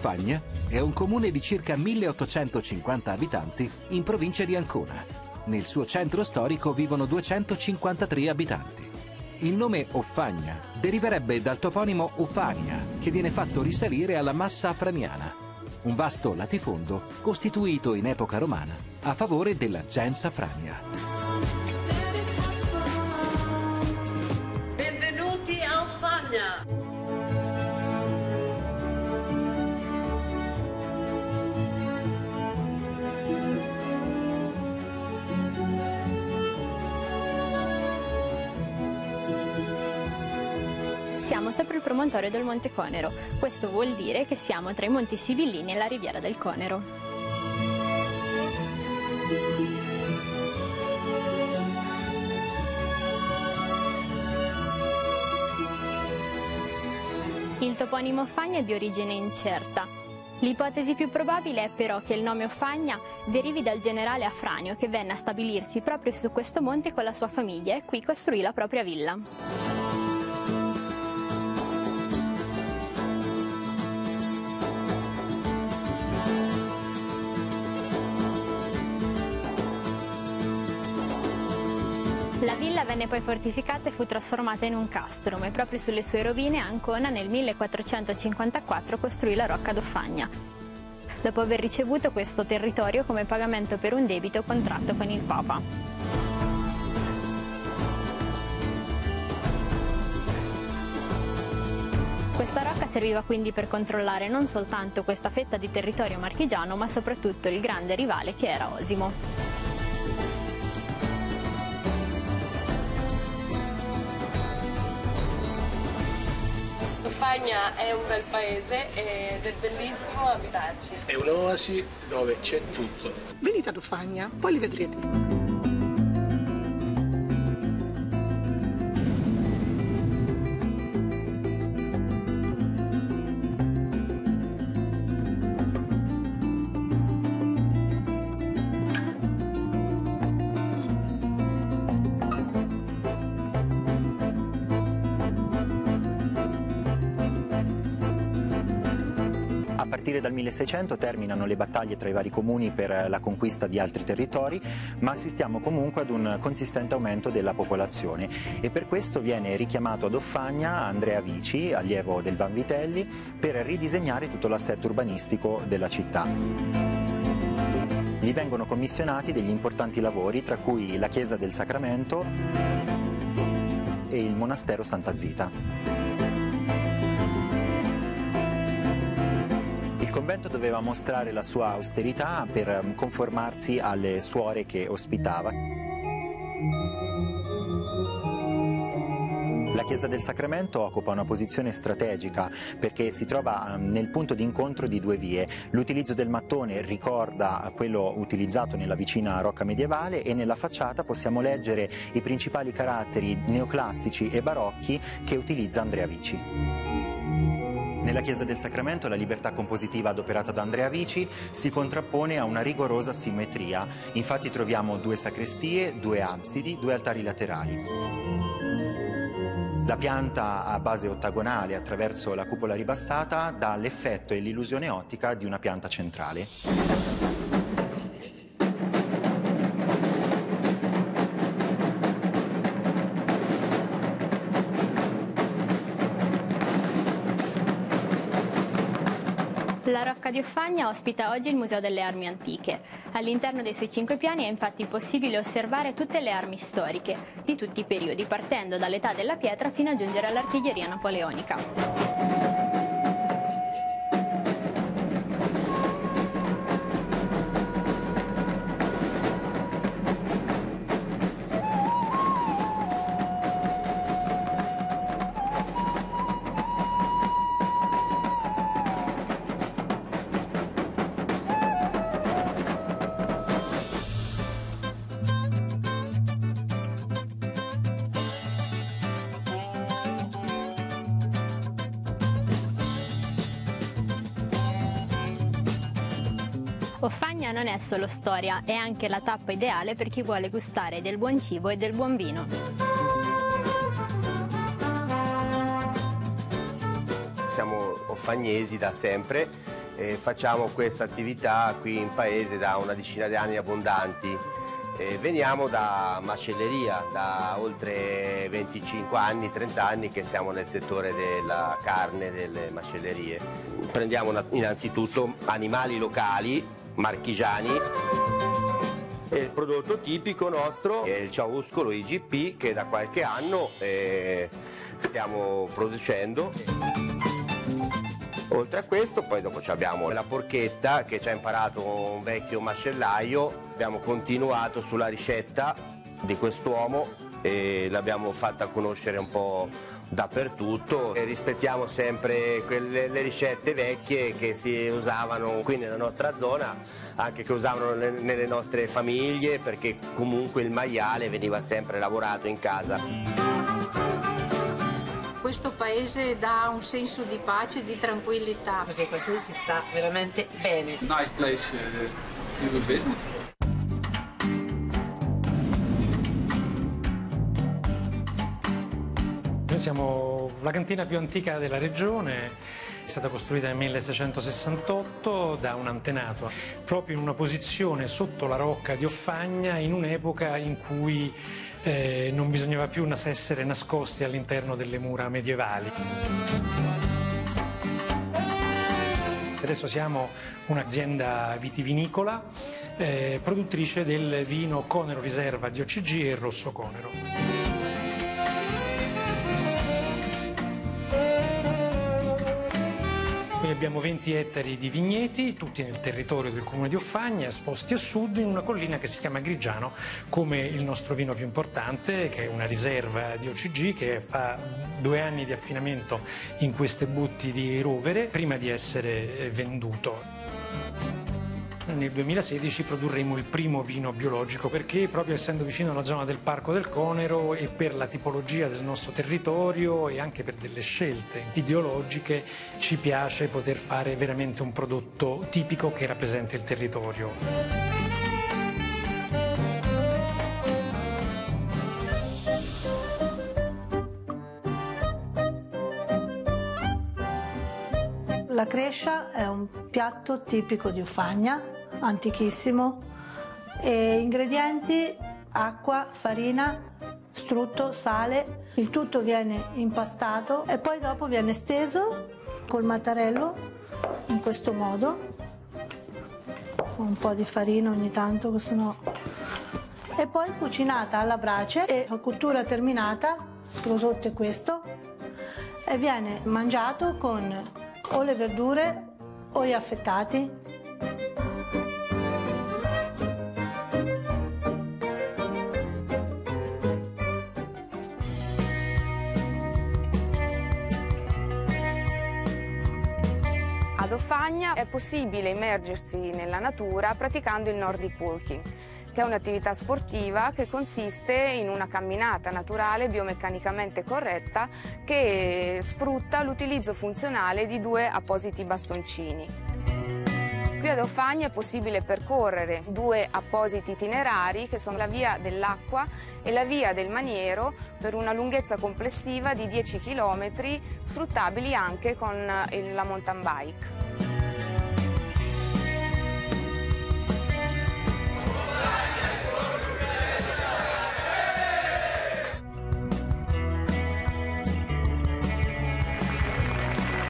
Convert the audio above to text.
Offagna è un comune di circa 1850 abitanti in provincia di Ancona. Nel suo centro storico vivono 253 abitanti. Il nome Offagna deriverebbe dal toponimo Ufania, che viene fatto risalire alla Massa Afraniana, un vasto latifondo costituito in epoca romana a favore della gens Afrania. Benvenuti a Offagna! Siamo sopra il promontorio del Monte Conero. Questo vuol dire che siamo tra i Monti Sibillini e la riviera del Conero. Il toponimo Offagna è di origine incerta. L'ipotesi più probabile è però che il nome Offagna derivi dal generale Afranio, che venne a stabilirsi proprio su questo monte con la sua famiglia e qui costruì la propria villa. La villa venne poi fortificata e fu trasformata in un castrum e proprio sulle sue rovine Ancona nel 1454 costruì la Rocca d'Offagna, dopo aver ricevuto questo territorio come pagamento per un debito contratto con il Papa. Questa rocca serviva quindi per controllare non soltanto questa fetta di territorio marchigiano, ma soprattutto il grande rivale che era Osimo. Offagna è un bel paese ed è bellissimo abitarci. È un'oasi dove c'è tutto. Venite ad Offagna, poi li vedrete. A partire dal 1600 terminano le battaglie tra i vari comuni per la conquista di altri territori, ma assistiamo comunque ad un consistente aumento della popolazione e per questo viene richiamato ad Offagna Andrea Vici, allievo del Vanvitelli, per ridisegnare tutto l'assetto urbanistico della città. Gli vengono commissionati degli importanti lavori, tra cui la chiesa del Sacramento e il monastero Santa Zita. Il convento doveva mostrare la sua austerità per conformarsi alle suore che ospitava. La chiesa del Sacramento occupa una posizione strategica perché si trova nel punto di incontro di due vie. L'utilizzo del mattone ricorda quello utilizzato nella vicina rocca medievale e nella facciata possiamo leggere i principali caratteri neoclassici e barocchi che utilizza Andrea Vici. Nella chiesa del Sacramento la libertà compositiva adoperata da Andrea Vici si contrappone a una rigorosa simmetria. Infatti troviamo due sacrestie, due absidi, due altari laterali. La pianta a base ottagonale attraverso la cupola ribassata dà l'effetto e l'illusione ottica di una pianta centrale. La Rocca di Offagna ospita oggi il Museo delle Armi Antiche. All'interno dei suoi 5 piani è infatti possibile osservare tutte le armi storiche, di tutti i periodi, partendo dall'età della pietra fino a giungere all'artiglieria napoleonica. Offagna non è solo storia, è anche la tappa ideale per chi vuole gustare del buon cibo e del buon vino. Siamo offagnesi da sempre facciamo questa attività qui in paese da una decina di anni abbondanti. Veniamo da macelleria, da oltre 25 anni, 30 anni che siamo nel settore della carne, delle macellerie. Prendiamo innanzitutto animali locali, marchigiani. E il prodotto tipico nostro è il ciauscolo IGP che da qualche anno stiamo producendo. Oltre a questo poi dopo abbiamo la porchetta che ci ha imparato un vecchio macellaio, abbiamo continuato sulla ricetta di quest'uomo e l'abbiamo fatta conoscere un po' dappertutto e rispettiamo sempre le ricette vecchie che si usavano qui nella nostra zona, anche che usavano nelle nostre famiglie, perché comunque il maiale veniva sempre lavorato in casa. Questo paese dà un senso di pace e di tranquillità, perché qua si sta veramente bene. Nice place to visit. Noi siamo la cantina più antica della regione, è stata costruita nel 1668 da un antenato, proprio in una posizione sotto la rocca di Offagna, in un'epoca in cui non bisognava più essere nascosti all'interno delle mura medievali. Adesso siamo un'azienda vitivinicola, produttrice del vino Conero Riserva di OCG e il Rosso Conero. Noi abbiamo 20 ettari di vigneti, tutti nel territorio del comune di Offagna, esposti a sud in una collina che si chiama Grigiano, come il nostro vino più importante, che è una riserva di OCG che fa 2 anni di affinamento in queste botti di rovere prima di essere venduto. Nel 2016 produrremo il primo vino biologico perché proprio essendo vicino alla zona del Parco del Conero e per la tipologia del nostro territorio e anche per delle scelte ideologiche ci piace poter fare veramente un prodotto tipico che rappresenti il territorio. La crescia è un piatto tipico di Offagna, antichissimo, e ingredienti: acqua, farina, strutto, sale. Il tutto viene impastato e poi dopo viene steso col mattarello in questo modo, con un po' di farina ogni tanto, che sennò... e poi cucinata alla brace e a cottura terminata, il prodotto è questo, e viene mangiato con o le verdure o gli affettati. Ad Offagna è possibile immergersi nella natura praticando il Nordic Walking, che è un'attività sportiva che consiste in una camminata naturale biomeccanicamente corretta che sfrutta l'utilizzo funzionale di 2 appositi bastoncini. Qui ad Offagna è possibile percorrere 2 appositi itinerari che sono la via dell'acqua e la via del maniero per una lunghezza complessiva di 10 km sfruttabili anche con la mountain bike.